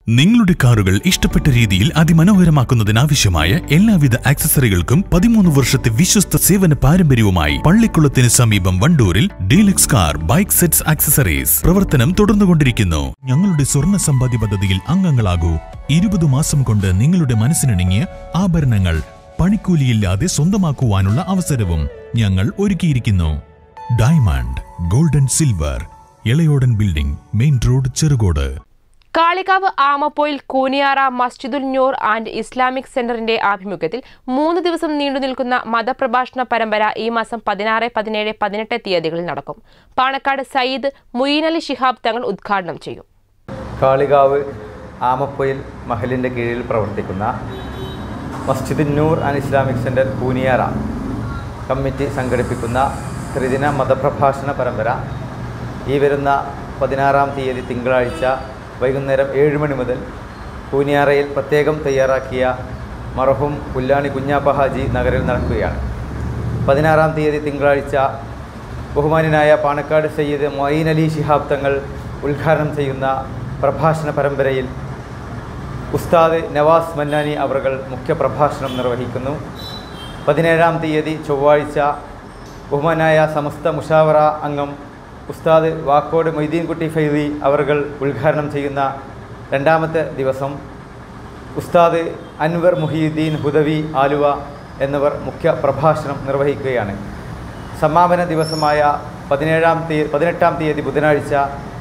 നിങ്ങളുടെ കാറുകൾ ഇഷ്ടപ്പെട്ട രീതിയിൽ അതിമനോഹരമാക്കുന്നതിനാവശ്യമായ എല്ലാവിധ ആക്സസറികൾക്കും 13 വർഷത്തെ വിശ്വസ്ത സേവന പാരമ്പര്യവുമായി പള്ളിക്കുളത്തിന് സമീപം വണ്ടൂരിൽ deluxe car bike sets accessories പ്രവർത്തനം തുടർന്നുകൊണ്ടിരിക്കുന്നു. ഞങ്ങളുടെ സ്വർണ്ണ സമ്പാദ്യ പദ്ധതിയിൽ അംഗങ്ങളാകൂ. 20 മാസം കൊണ്ട് നിങ്ങളുടെ മനസ്സിനിണങ്ങിയ ആഭരണങ്ങൾ പണിക്കൂലിയില്ലാതെ സ്വന്തമാക്കുവാനുള്ള അവസരവും ഞങ്ങൾ ഒരുക്കിയിരിക്കുന്നു. Diamond, gold and silver, Elayodan building, main road, Cherukode. Kalikavu Amappoyil Kooniyara Masjidul Noor and Islamic സെന്ററിന്റെ ആഭിമുഖ്യത്തിൽ 3 ദിവസം നീണ്ടുനിൽക്കുന്ന മതപ്രഭാഷണ പരമ്പര ഈ മാസം 16, 17, 18 തീയതികളിൽ നടക്കും. പാണക്കാട് സയ്യിദ് മുഈനലി ശിഹാബ് തങ്ങൾ ഉദ്ഘാടനം ചെയ്യും. കാളികാവ് ആമപ്പോയിൽ മഹലിന്റെ കീഴിൽ പ്രവർത്തിക്കുന്ന Masjidul Noor and Islamic centre Kooniyara committee സംഘടിപ്പിക്കുന്ന ത്രിദിന മതപ്രഭാഷണ പരമ്പര ഈ വരുന്ന 16-ാം തീയതി തിങ്കളാഴ്ച വൈകുന്നേരം 7 മണി മുതൽ കൂനിയാറയിൽ പ്രത്യേകം തയ്യാറാക്കിയ മർഹൂം പുല്ലാണി കുഞ്ഞാപ്പ ഹാജി നഗറിൽ നടക്കുകയാണ്. 16-ാം തീയതി തിങ്കളാഴ്ച ബഹുമാന്യനായ പാണക്കാട് സയ്യിദ് മുഈനലി ശിഹാബ് തങ്ങൾ ഉദ്ഘാടനം ചെയ്യുന്ന പ്രഭാഷണ പരമ്പരയിൽ ഉസ്താദ് നവാസ് മന്നാനി അവറുകൾ മുഖ്യ പ്രഭാഷണം നിർവഹിക്കുന്നു. 17-ാം തീയതി ചൊവ്വാഴ്ച ബഹുമാനായ സമസ്ത മുഷാവറ അംഗം ഉസ്താദ് വാക്കോട് മൊയ്തീൻകുട്ടി ഫൈദി അവറുകൾ ഉദ്ഘാടനം ചെയ്യുന്ന 2ാമത്തെ ദിവസം ഉസ്താദ് അൻവർ മുഹിയുദ്ദീൻ ഹുദവി ആലുവ എന്നിവർ മുഖ്യ പ്രഭാഷണം നിർവഹിക്കുകയാണ്. സമാപന ദിവസമായ 18-ാം തീയതി ബുധനാഴ്ച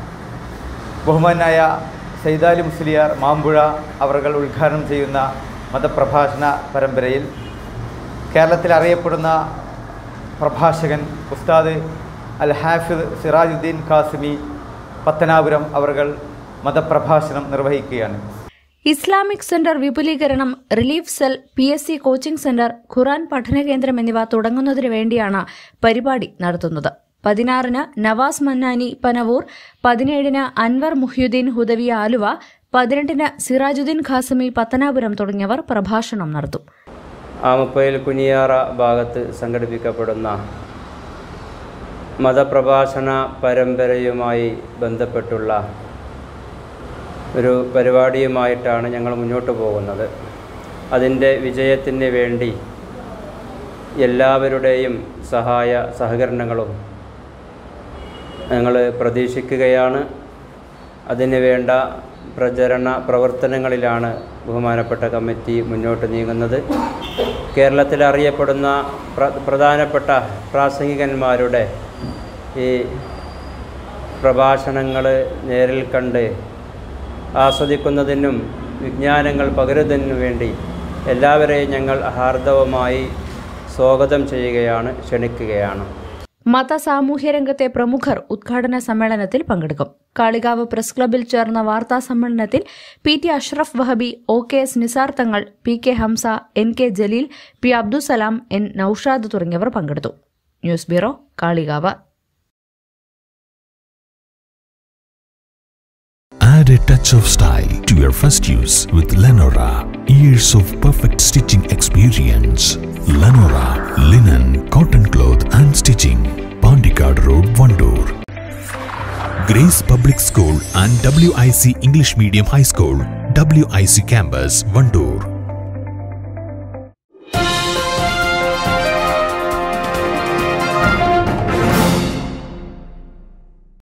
ബഹുമാനായ സൈദാലി മുസ്ലിയാർ മാമ്പുഴ അവറുകൾ ഉദ്ഘാടനം ചെയ്യുന്ന മതപ്രഭാഷണ പരമ്പരയിൽ കേരളത്തിൽ അറിയപ്പെടുന്ന പ്രഭാഷകൻ ഉസ്താദ് അൽ ഹാഫിദ് സിറാജുദ്ദീൻ ഖാസിമി പത്തനാപുരം അവറുകൾ മതപ്രഭാഷണം നിർവഹിക്കുകയാണ്. ഇസ്ലാമിക് സെന്റർ വിപുലീകരണം, relief cell, PSC coaching centre, Quran പഠനകേന്ദ്രം എന്നിവ തുടങ്ങുന്നതിനു വേണ്ടിയാണ് പരിപാടി നടത്തുന്നത്. 16-ന് നവാസ് മന്നാനി പനവൂർ, 17-ന് അൻവർ മുഹിയുദ്ദീൻ ഹുദവി ആലുവ, 18-ന് സിറാജുദ്ദീൻ ഖാസിമി പത്തനാപുരം തുടങ്ങിയവർ പ്രഭാഷണം നടത്തും. ആമപ്പയിൽ കുനിയാറ ഭാഗത്ത് സംഘടിപ്പിക്കപ്പെടുന്ന മതപ്രഭാഷണ പരമ്പരയുമായി ബന്ധപ്പെട്ടുള്ള ഒരു പരിപാടിയുമായിട്ടാണ് ഞങ്ങൾ മുന്നോട്ട് പോകുന്നത്. അതിൻ്റെ വിജയത്തിന് വേണ്ടി എല്ലാവരുടെയും സഹായ സഹകരണങ്ങളും ഞങ്ങൾ പ്രതീക്ഷിക്കുകയാണ്. അതിന് വേണ്ട പ്രചരണ പ്രവർത്തനങ്ങളിലാണ് ബഹുമാനപ്പെട്ട കമ്മിറ്റി മുന്നോട്ട് നീങ്ങുന്നത്. കേരളത്തിൽ അറിയപ്പെടുന്ന പ്രധാനപ്പെട്ട പ്രാസംഗികന്മാരുടെ ഈ പ്രഭാഷണങ്ങൾ നേരിൽ കണ്ട് ആസ്വദിക്കുന്നതിനും വിജ്ഞാനങ്ങൾ പകരുന്നതിനും വേണ്ടി എല്ലാവരെയും ഞങ്ങൾ ഹാർദവമായി സ്വാഗതം ചെയ്യുകയാണ്, ക്ഷണിക്കുകയാണ്. മത സാമൂഹ്യ രംഗത്തെ പ്രമുഖർ ഉദ്ഘാടന സമ്മേളനത്തിൽ പങ്കെടുക്കും. കാളികാവ് പ്രസ് ക്ലബിൽ ചേർന്ന വാർത്താ സമ്മേളനത്തിൽ PT അഷ്റഫ് വഹബി, OKS നിസാർ തങ്ങൾ, PK Hamza, NK Jaleel, P Abdussalam, N Noushad തുടങ്ങിയവർ പങ്കെടുത്തു. News bureau, Kalikavu. Add a touch of style to your first use with Lenora. Years of perfect stitching experience. Lenora linen, cotton cloth and stitching. Pandikad Road, Vandoor. Grace Public School and WIC English Medium High School, WIC Campus, Vandoor.